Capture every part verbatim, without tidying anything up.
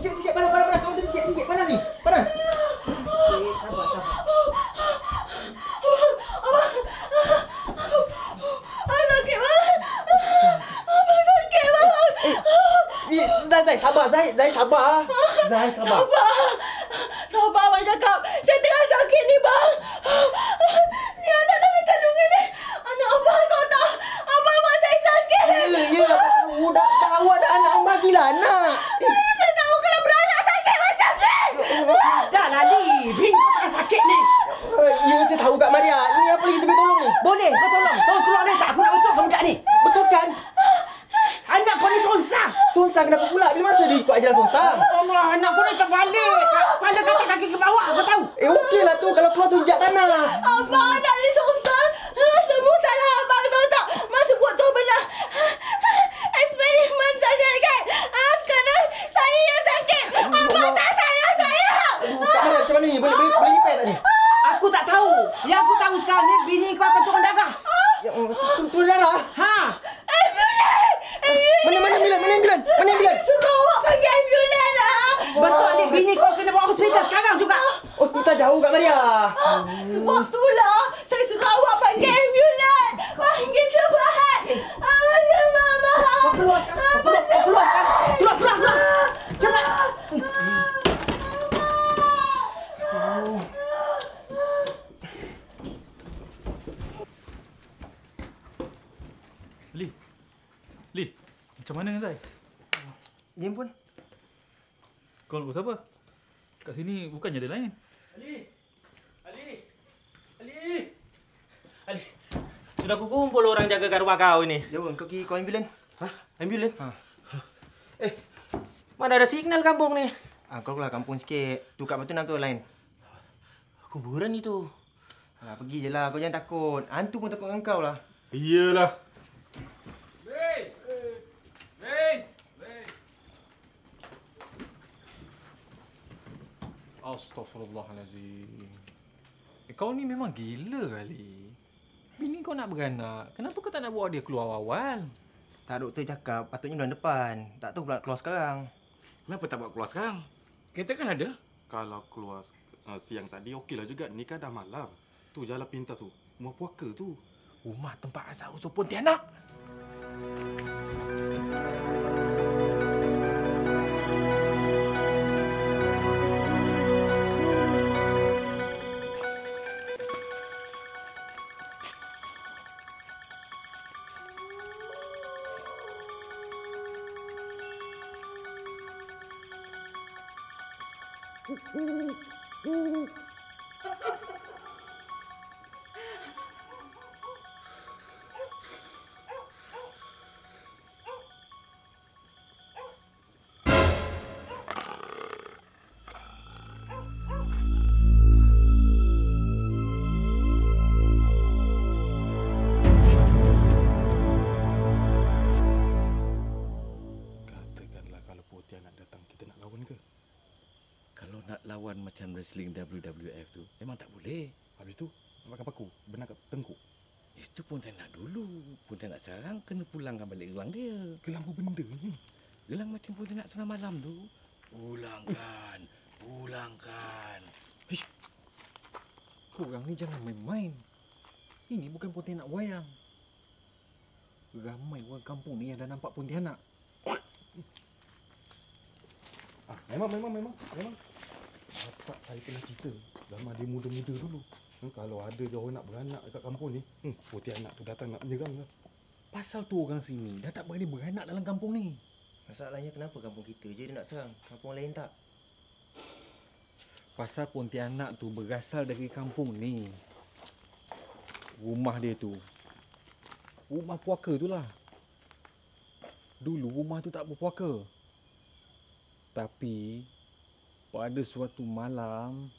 sikit, sikit. Panas, panas, panas. Kamu tadi sikit, sikit. Panas ni. Panas. Okey, sabar, sabar. Abang. Abang sakit, bang. Abang sakit, bang. Eh, Zai, Zai, sabar. Zai, Zai, sabar. Zai, sabar. Sabar. Sabar, abang cakap. Saya tengah sakit ni, bang. Ni anak dalam kandungan ni. Anak abang tahu tak? Abang buat saya sakit. Ya, ya. Dah tahu. Dah, dah awak dah anak. Bagilah anak. Mana saya tahu kalau beranak sakit macam ni? Dah lah, Li. Bini kau tengah sakit ni. Ya, saya tahu Kak Maria. Ni apa lagi saya boleh tolong ni? Boleh, kau tolong. Tolong keluar ni tak? Aku nak utuk budak ni. Betul kan? Anak kau ni sonsang. Sonsang kenapa pula? Bila masa dia ikut ajaran Sonsang? Allah, anak kau ni terbalik. Kepala kaki kaki ke bawah, kau tahu? Eh, okeylah tu. Kalau keluar tu jejak tanah. Abang anak ni susah. Semua salah abang tahu tak? Masa buat tu benar. Eksperimen saja kan? Ah, sekarang saya yang sakit. Abang tak sayang saya. Kak Maria, macam mana ni? Boleh, boleh, boleh repair tak ni? Aku tak tahu. Yang aku tahu sekarang ni, bini kau akan turun darah. Ya, tu- turun darah? Ha? Ambulan! Mana, mana ambulan? Mana ambulan? Mana ambulan? Suruh awak panggil ambulan lah. Betul ni, bini kau kena bawa hospital sekarang juga. Hospital jauh Kak Maria. Sebab itulah saya suruh awak panggil ambulan. Panggil cepat. Awak cepat, Abang. Kau keluar sekarang. Kau keluar, kau keluar sekarang. Keluar, keluar, keluar. Cepat. Li. Li. Macam mana Zai? Jim pun. Kau nak siapa? Kat sini bukannya ada lain. Ali. Ali. Ali. Ali. Sudah aku kumpul orang jagakan rumah kau ini. Jauh, kau pergi call ambulan. Hah? Ambulan? Ha. Eh, mana ada signal kampung ni? Ah, kau keluar kampung sikit. Tu kat Batu Enam tu lain. Kuburan itu. Ah, pergi je lah. Kau jangan takut. Hantu pun takut dengan kau lah. Iyalah. Wei! Wei! Wei! Astaghfirullahalazim. Eh, kau ni memang gila kali. Bini kau nak beranak. Kenapa kau tak nak bawa dia keluar awal? Tak, doktor cakap patutnya bulan depan. Tak tahu pula keluar sekarang. Kenapa tak bawa keluar sekarang? Kereta kan ada. Kalau keluar uh, siang tadi okeylah juga. Ni kan dah malam. Tu jalan pintas tu. Rumah puaka tu. Rumah tempat asal usul Pontianak. Lawan macam wrestling W W F tu memang tak boleh. Habis tu nak makan paku. Benar kat tengkuk. Itu pun tak nak dulu. Pun tak nak sekarang kena pulangkan balik gelang dia. Gelang apa benda ni? Gelang macam pun tak nak senang malam tu. Pulangkan. Pulangkan. Hish. Korang ni jangan main-main. Ini bukan Pontianak wayang. Ramai orang kampung ni yang dah nampak Pontianak. Ah, memang, memang, memang. Memang. Bapak saya pernah cerita. Zaman dia muda-muda dulu. Hmm, kalau ada je orang nak beranak dekat kampung ni, hmm, Pontianak tu datang nak menyerang lah. Pasal tu orang sini dah tak berani beranak dalam kampung ni. Masalahnya kenapa kampung kita je dia nak serang? Kampung lain tak? Pasal Pontianak tu berasal dari kampung ni. Rumah dia tu rumah puaka tu lah. Dulu rumah tu tak berpuaka. Tapi pada suatu malam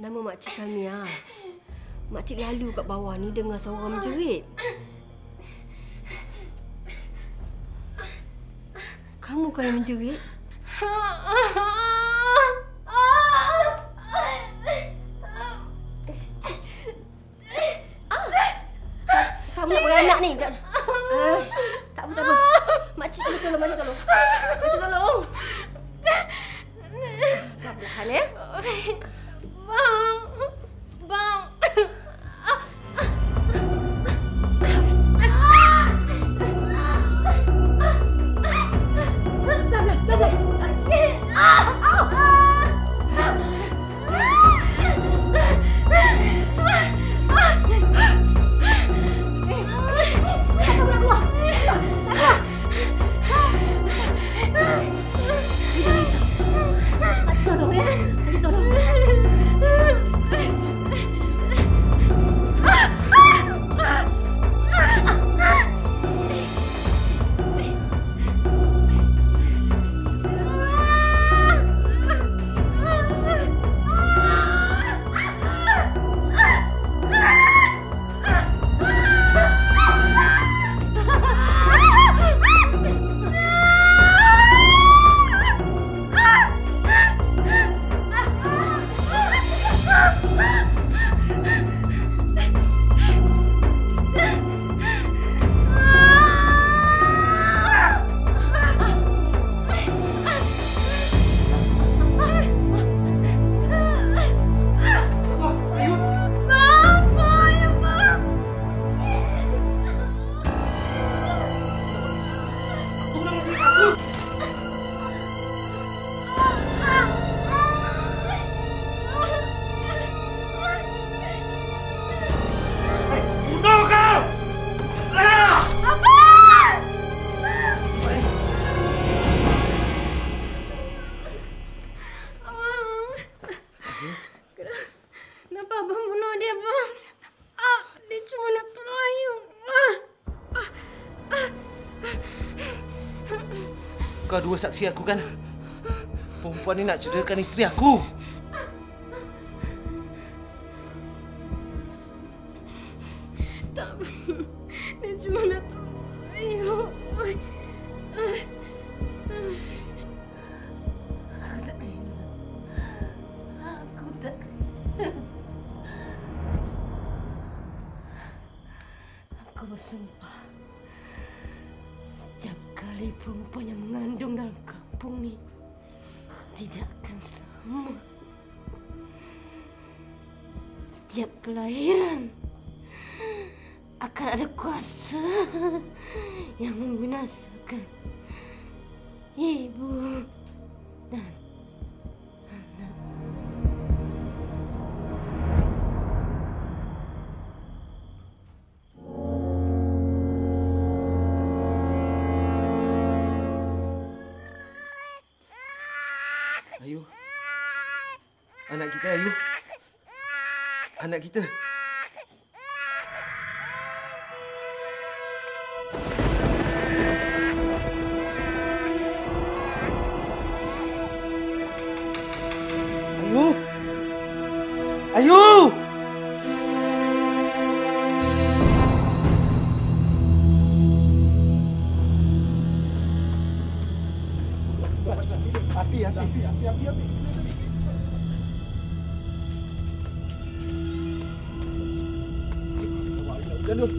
Nama Makcik Samia. Makcik lalu kat bawah ni dengar suara orang menjerit. Kamu kan yang menjerit? Kamu nak beranak ni? Tak, uh, tak apa, tak apa. Makcik boleh tolong, makcik tolong. Makcik tolong. Perlahan ya. Bang. Bang. Kau dua saksi aku kan? Perempuan ni nak cederakan isteri aku. Tak, dia cuma nak tolong Ayu. Aku tak rela. Aku tak rela. Aku bersumpah. Setiap kali perempuan yang mengandung dalam kampung ni tidak akan selamat. Setiap kelahiran akan ada kuasa yang membinasakan ibu dan anak. Ayu. Anak kita, Ayu. Anak kita. Ayu. Ayu. Api, api, api, api, api, api. Jangan.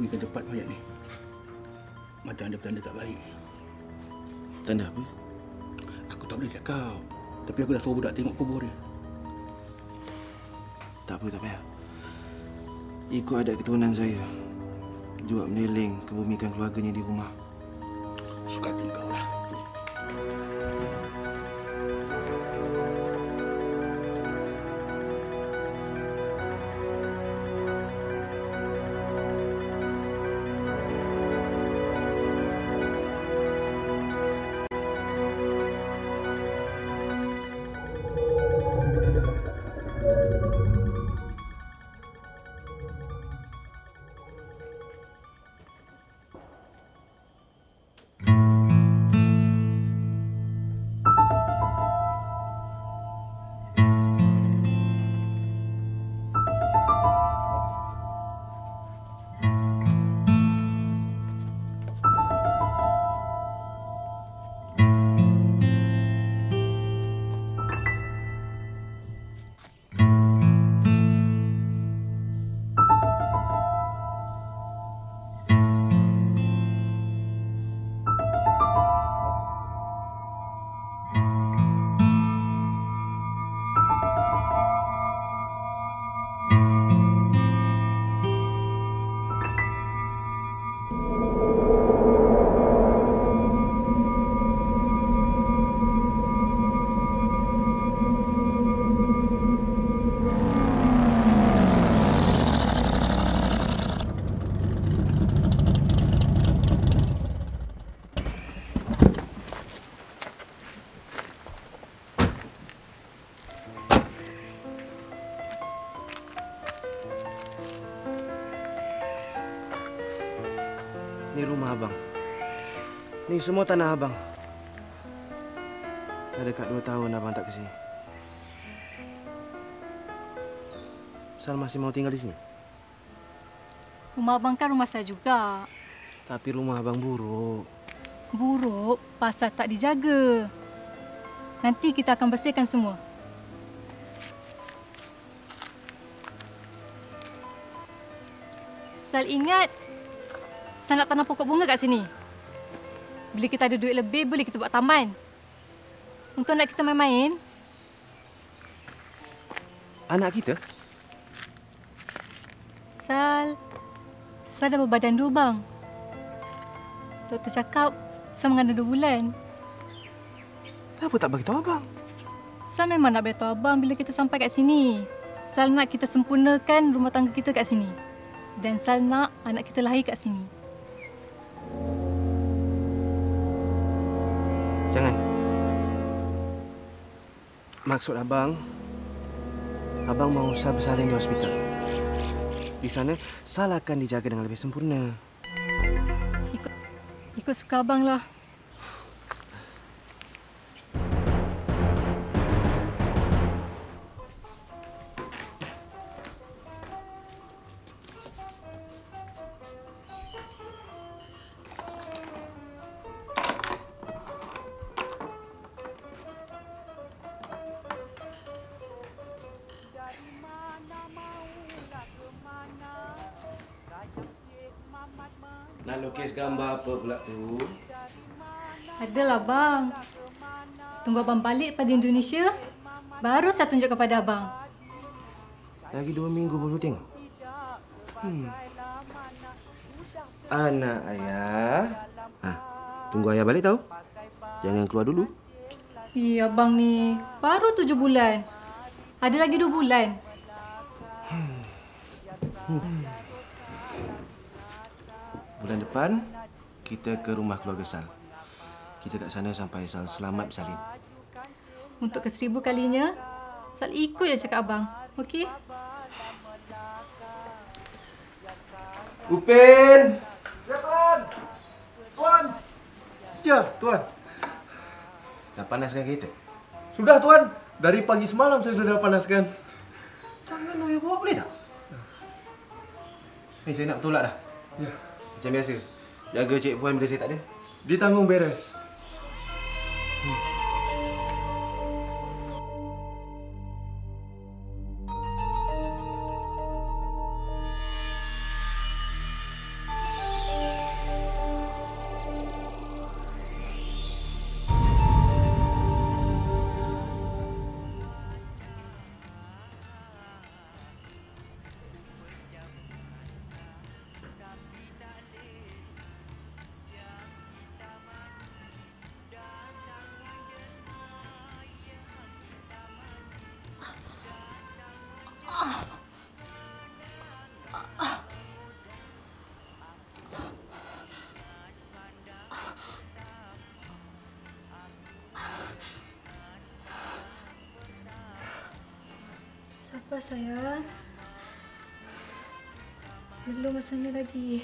pergi ke tempat mayat ni. Macam ada tanda tak baik. Tanda apa? Aku tak boleh lihat kau. Tapi aku dah suruh budak tengok kubur dia. Tak apa, tak payah. Ikut adat keturunan saya. Jual menyeling kebumikan keluarganya di rumah. Suka hati kau lah. Ni rumah abang. Ni semua tanah abang. Dah dekat dua tahun abang tak ke sini. Sal masih mau tinggal di sini? Rumah abang kan rumah saya juga. Tapi rumah abang buruk. Buruk pasal tak dijaga. Nanti kita akan bersihkan semua. Sal ingat, Sal nak tanam pokok bunga kat sini. Bila kita ada duit lebih, boleh kita buat taman. Untuk anak kita main-main. Anak kita? Sal, Sal dah berbadan dua bang. Doktor cakap, Sal mengandung dua bulan. Kenapa tak bagi tahu abang? Sal memang nak beritahu abang bila kita sampai kat sini. Sal nak kita sempurnakan rumah tangga kita kat sini. Dan Sal nak anak kita lahir kat sini. Jangan. Maksud abang, abang mahu Sal bersalin di hospital. Di sana, Sal akan dijaga dengan lebih sempurna. Ikut, ikut suka abang lah. Nak lukis gambar apa pula tu? Adalah bang. Tunggu abang balik pada Indonesia, baru saya tunjuk kepada abang. Lagi dua minggu baru tengok. Hmm. Anak ayah. Ha, tunggu ayah balik tahu. Jangan keluar dulu. Ya abang ni baru tujuh bulan. Ada lagi dua bulan. Hmm. Hmm. Bulan depan, kita ke rumah keluarga Sal. Kita kat sana sampai Sal selamat bersalin. Untuk ke seribu kalinya, Sal ikut je cakap abang. Okey? Upin! Ya, Tuan! Tuan! Ya, Tuan. Dah panaskan kereta? Sudah, Tuan. Dari pagi semalam saya sudah panaskan. Tangan ayah bawa boleh tak? Ni saya nak bertolak dah. Ya. Macam biasa. Jaga Cik Puan bila saya tak ada. Ditanggung beres. Hmm. Sabar sayang. Belum masanya lagi.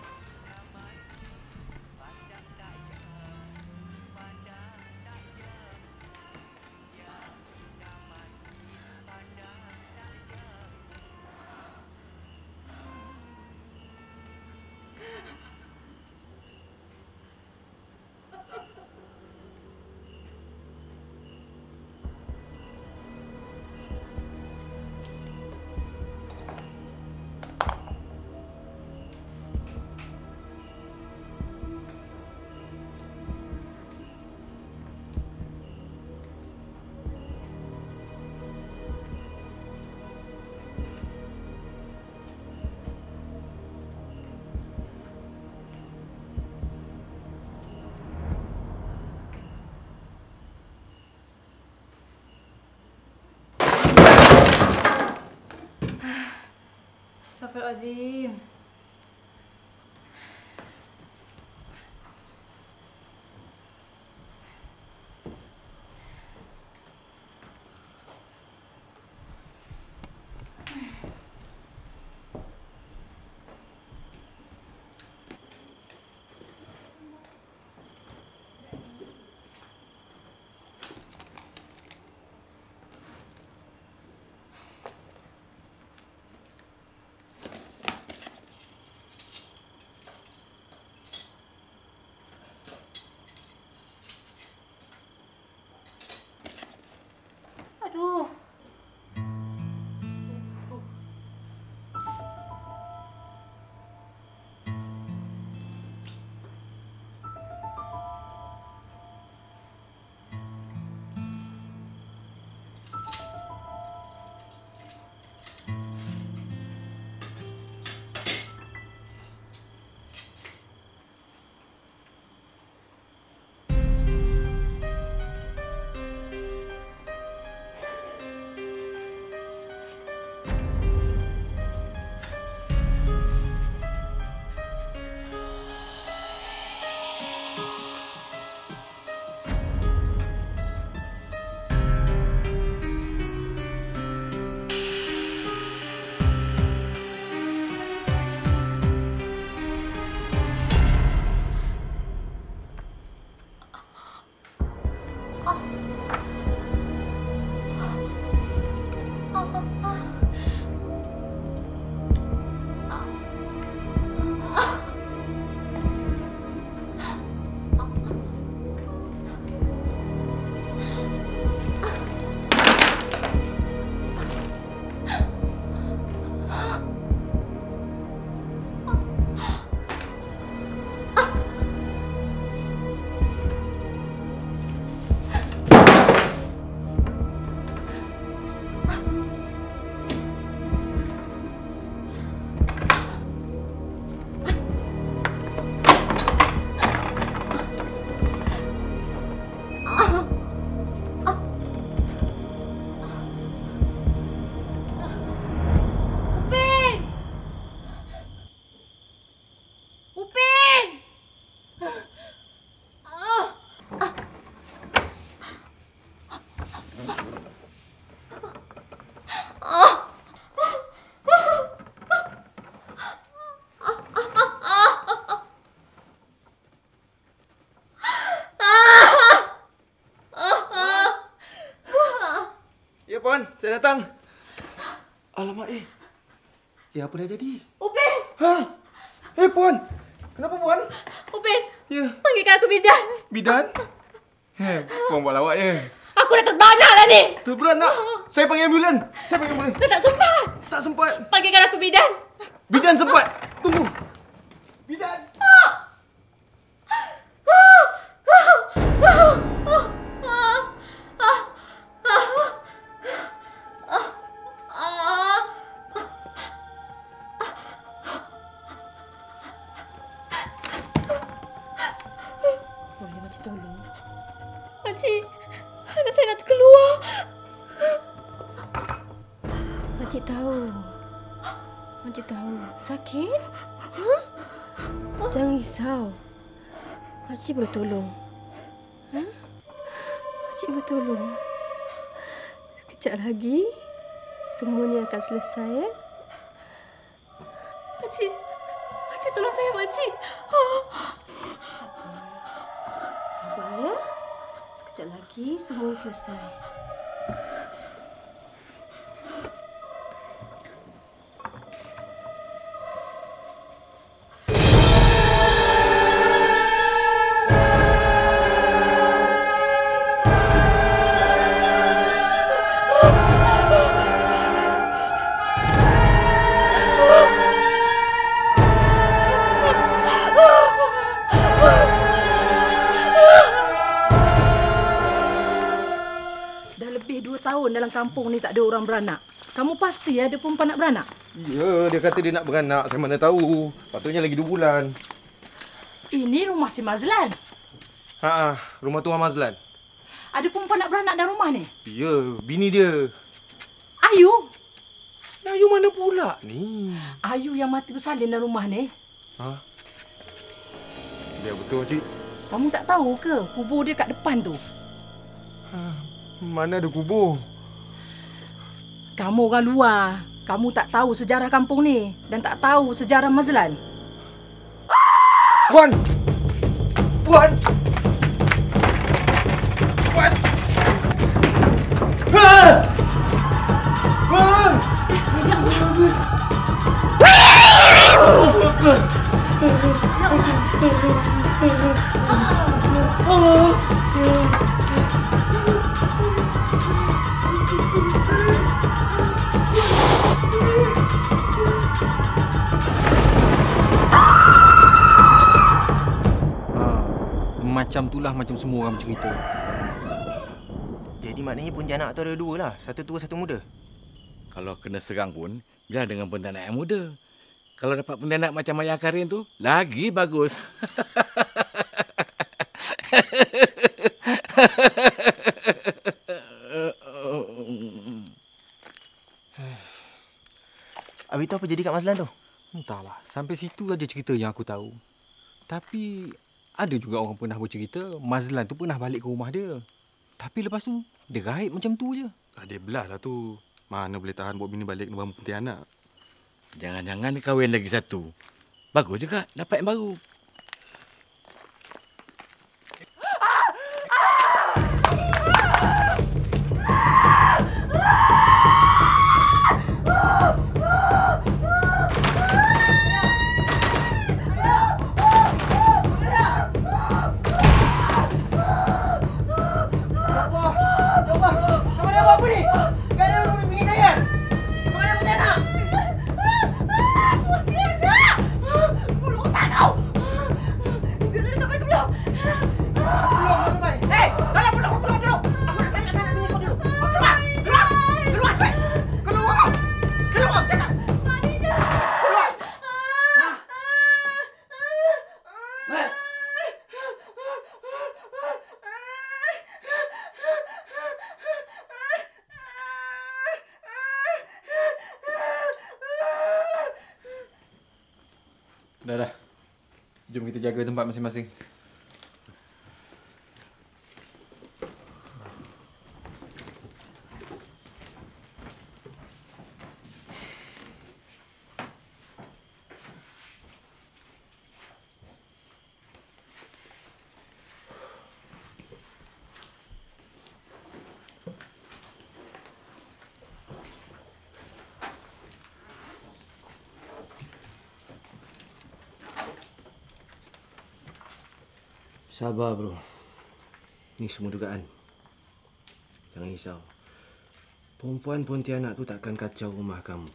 Astaghfirullahaladzim. Aduh. Puan, saya datang. Alamak, eh. Eh, apa dah jadi? Upin! Ha? Eh, Puan. Kenapa, Puan? Upin! Ya. Panggilkan aku bidan. Bidan? Eh, Puan buat lawak je. Aku dah terberanak dah ni. Terberanak? Saya panggil ambulan. Saya panggil ambulan. Dah tak sempat. Tak sempat. Panggilkan aku bidan. Bidan sempat. Tunggu. Bidan. Boleh Makcik tolong? Makcik, anak saya nak keluar. Makcik tahu. Makcik tahu. Sakit? Huh? Jangan risau. Makcik boleh tolong. Huh? Makcik boleh tolong. Sekejap lagi, semuanya akan selesai, ya? Makcik, makcik tolong saya, makcik. Oh. Sabar, ya. Sekejap lagi semuanya selesai. Dalam kampung ni tak ada orang beranak. Kamu pasti ada perempuan nak beranak? Ya, dia kata dia nak beranak. Saya mana tahu. Patutnya lagi dua bulan. Ini rumah si Mazlan. Ha, rumah Tuan Mazlan. Ada perempuan nak beranak dalam rumah ni? Ya, bini dia. Ayu? Ayu mana pula ni? Ayu yang mati bersalin dalam rumah ni. Ha? Biar betul, Cik. Kamu tak tahu ke kubur dia kat depan tu? Ha, mana ada kubur? Kamu orang luar. Kamu tak tahu sejarah kampung ni dan tak tahu sejarah Mazlan. Puan! Puan! Puan! Ah! Ah! Ya Allah! Macam itulah macam semua orang bercerita. Jadi maknanya pontianak tu ada dua lah. Satu tua, satu muda. Kalau kena serang pun, biar dengan pontianak yang muda. Kalau dapat pontianak macam Ayah Karin tu, lagi bagus. Habis tu apa jadi kat Mazlan tu? Entahlah, sampai situ aja cerita yang aku tahu. Tapi ada juga orang pernah bercerita Mazlan tu pernah balik ke rumah dia. Tapi lepas tu dia gaib macam tu je. Ah, dia belah lah tu. Mana boleh tahan buat bini balik ke rumah pontianak. Jangan-jangan dia kahwin lagi satu. Bagus juga dapat yang baru. Dah dah. Jom kita jaga tempat masing-masing. Sabar, bro. Ni semua dugaan. Jangan risau. Perempuan pontianak tu takkan kacau rumah kamu.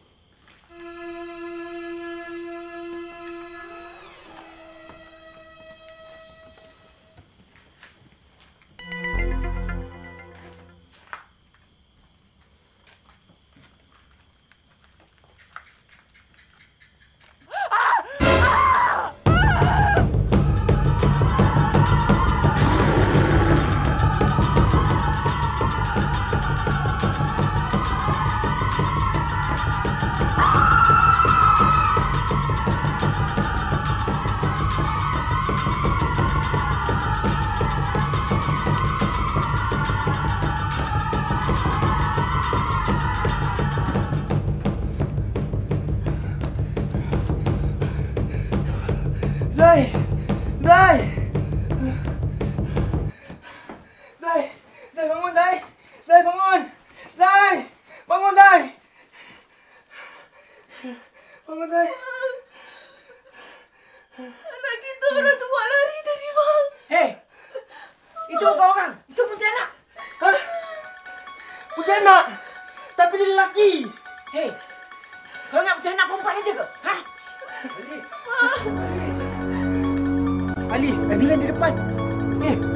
Zai, bangun! Zai! Bangun, Zai! Bangun, Zai! Anak kita orang tu buat lari tadi, bang. Hei! Itu bukan orang. Itu pontianak. Hah? Pontianak? Tapi dia lelaki. Hei! Kau ingat pontianak perempuan aja ke? Ha? Ali, ambulan di depan. Eh,